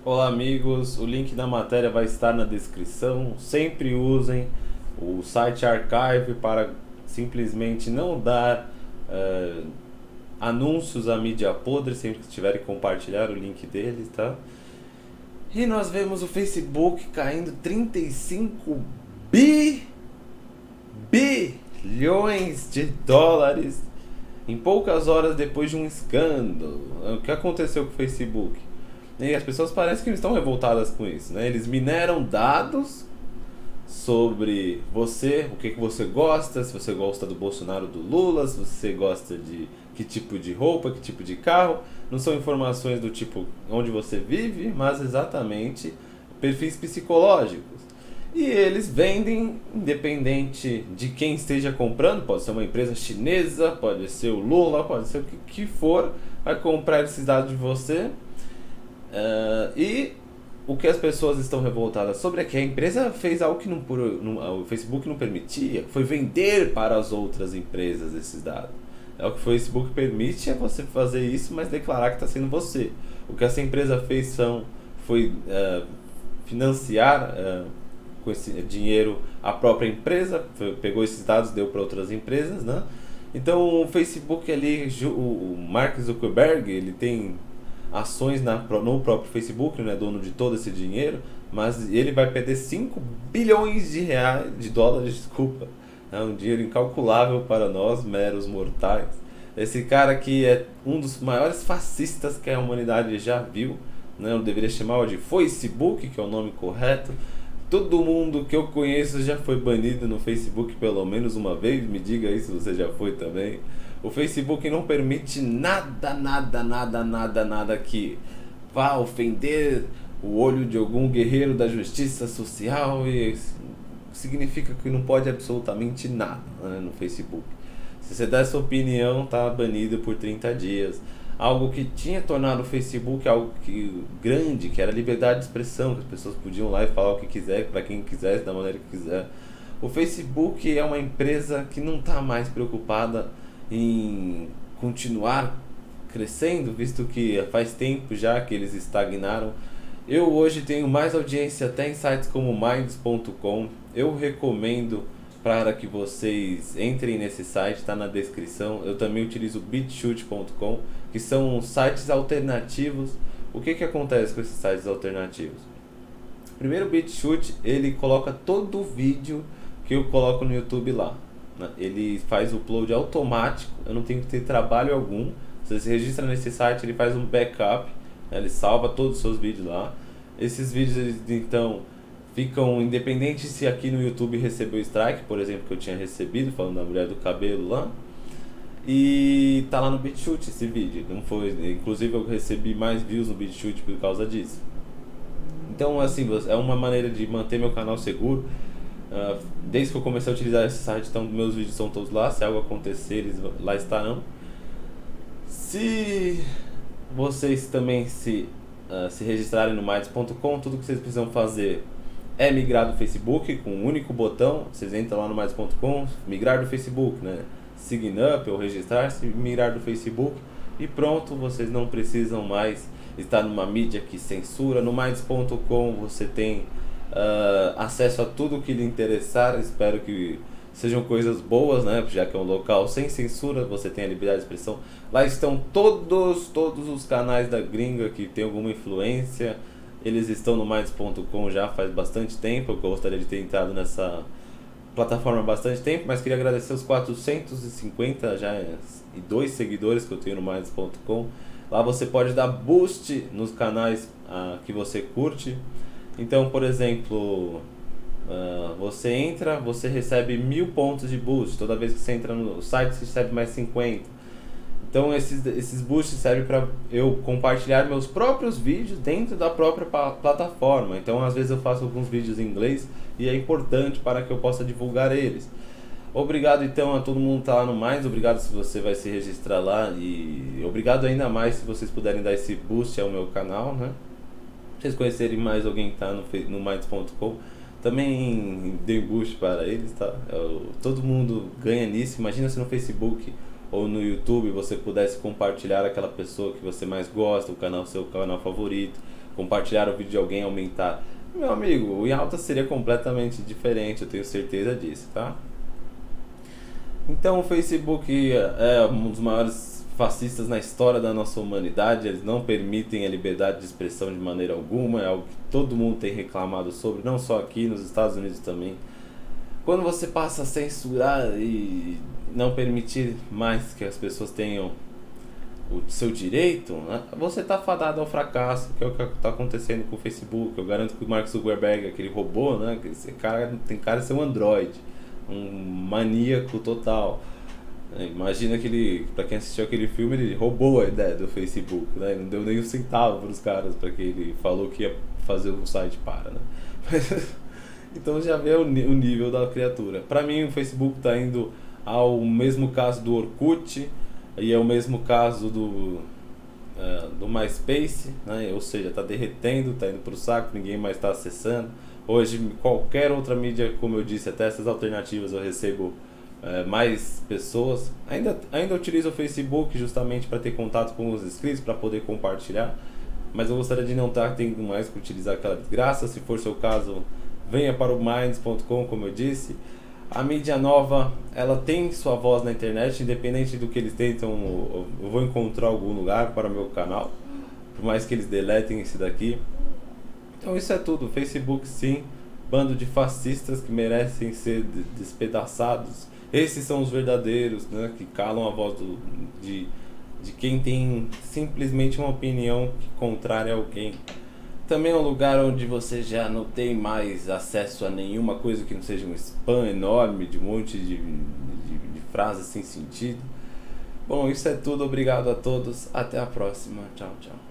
Olá amigos, o link da matéria vai estar na descrição. Sempre usem o site Archive para simplesmente não dar anúncios à mídia podre sempre que tiverem que compartilhar o link deles, tá? E nós vemos o Facebook caindo 35 bilhões de dólares em poucas horas depois de um escândalo. O que aconteceu com o Facebook? E as pessoas parecem que estão revoltadas com isso, né? Eles mineram dados sobre você, o que você gosta, se você gosta do Bolsonaro ou do Lula, se você gosta de que tipo de roupa, que tipo de carro. Não são informações do tipo onde você vive, mas exatamente perfis psicológicos. E eles vendem, independente de quem esteja comprando, pode ser uma empresa chinesa, pode ser o Lula, pode ser o que for, vai comprar esses dados de você. E o que as pessoas estão revoltadas sobre é que a empresa fez algo que o Facebook não permitia, que foi vender para as outras empresas esses dados. O que o Facebook permite é você fazer isso, mas declarar que está sendo você. O que essa empresa fez foi financiar com esse dinheiro a própria empresa, pegou esses dados, deu para outras empresas, né? Então o Facebook ali, o Mark Zuckerberg, ele tem ações no próprio Facebook, não é dono de todo esse dinheiro, mas ele vai perder 5 bilhões de dólares, desculpa. É um dinheiro incalculável para nós, meros mortais. Esse cara aqui é um dos maiores fascistas que a humanidade já viu, né? Eu deveria chamar de Facebook, que é o nome correto. Todo mundo que eu conheço já foi banido no Facebook pelo menos uma vez. Me diga aí se você já foi também. O Facebook não permite nada que vá ofender o olho de algum guerreiro da justiça social, e significa que não pode absolutamente nada, né, no Facebook. Se você der sua opinião, tá banido por 30 dias. Algo que tinha tornado o Facebook algo grande, que era a liberdade de expressão, que as pessoas podiam ir lá e falar o que quiser, para quem quisesse, da maneira que quiser. O Facebook é uma empresa que não está mais preocupada em continuar crescendo, visto que faz tempo já que eles estagnaram. Eu hoje tenho mais audiência até em sites como Minds.com. Eu recomendo para que vocês entrem nesse site, está na descrição. Eu também utilizo BitChute.com, que são sites alternativos. O que acontece com esses sites alternativos? Primeiro, o BitChute, ele coloca todo o vídeo que eu coloco no YouTube lá. Ele faz o upload automático, eu não tenho que ter trabalho algum. Você se registra nesse site, ele faz um backup, né? Ele salva todos os seus vídeos lá. Esses vídeos, eles, então, ficam independentes se aqui no YouTube recebeu strike, por exemplo, que eu tinha recebido, falando da mulher do cabelo lá. E tá lá no BitChute esse vídeo, não foi, inclusive eu recebi mais views no BitChute por causa disso. Então, assim, é uma maneira de manter meu canal seguro. Desde que eu comecei a utilizar esse site, então meus vídeos estão todos lá. Se algo acontecer, eles lá estarão. Se vocês também se registrarem no Minds.com, tudo que vocês precisam fazer é migrar do Facebook com um único botão. Vocês entram lá no Minds.com, migrar do Facebook, né? Sign up ou registrar-se, migrar do Facebook e pronto, vocês não precisam mais estar numa mídia que censura. No Minds.com você tem acesso a tudo que lhe interessar. Espero que sejam coisas boas, né? Já que é um local sem censura, você tem a liberdade de expressão. Lá estão todos os canais da gringa que tem alguma influência. Eles estão no Minds.com já faz bastante tempo. Eu gostaria de ter entrado nessa plataforma há bastante tempo, mas queria agradecer os 450 já e 2 seguidores que eu tenho no Minds.com. Lá você pode dar boost nos canais que você curte. Então, por exemplo, você entra, você recebe 1000 pontos de boost. Toda vez que você entra no site, você recebe mais 50. Então, esses boosts servem para eu compartilhar meus próprios vídeos dentro da própria plataforma. Então, às vezes eu faço alguns vídeos em inglês e é importante para que eu possa divulgar eles. Obrigado então a todo mundo que está lá no Mais, obrigado se você vai se registrar lá e obrigado ainda mais se vocês puderem dar esse boost ao meu canal, né? Vocês conhecerem mais alguém que está no Minds.com, também dê boost para eles, tá? Todo mundo ganha nisso. Imagina se no Facebook ou no YouTube você pudesse compartilhar aquela pessoa que você mais gosta, seu canal favorito, compartilhar o vídeo de alguém, aumentar. Meu amigo, o em alta seria completamente diferente, eu tenho certeza disso, tá? Então o Facebook é um dos maiores fascistas na história da nossa humanidade. Eles não permitem a liberdade de expressão de maneira alguma, é algo que todo mundo tem reclamado sobre, não só aqui, nos Estados Unidos também. Quando você passa a censurar e não permitir mais que as pessoas tenham o seu direito, né, você está fadado ao fracasso, que é o que está acontecendo com o Facebook. Eu garanto que o Mark Zuckerberg, aquele robô, né, esse cara tem cara de ser um androide, um maníaco total. Imagina que ele, pra quem assistiu aquele filme, ele roubou a ideia do Facebook, né? Não deu nem um centavo pros caras, para que ele falou que ia fazer um site para, né? Então já vê o nível da criatura. Pra mim o Facebook tá indo ao mesmo caso do Orkut, e é o mesmo caso do MySpace, né? Ou seja, tá derretendo, tá indo pro saco, ninguém mais tá acessando. Hoje qualquer outra mídia, como eu disse, até essas alternativas eu recebo mais pessoas. Ainda utilizo o Facebook justamente para ter contato com os inscritos, para poder compartilhar, mas eu gostaria de não estar tendo mais que utilizar aquela desgraça. Se for seu caso, venha para o Minds.com, como eu disse. A mídia nova, ela tem sua voz na internet, independente do que eles tentam. Eu vou encontrar algum lugar para o meu canal, por mais que eles deletem esse daqui. Então isso é tudo. Facebook, sim, bando de fascistas que merecem ser despedaçados. Esses são os verdadeiros, né, que calam a voz de quem tem simplesmente uma opinião contrária a alguém. Também é um lugar onde você já não tem mais acesso a nenhuma coisa que não seja um spam enorme de um monte de frases sem sentido. Bom, isso é tudo. Obrigado a todos. Até a próxima. Tchau, tchau.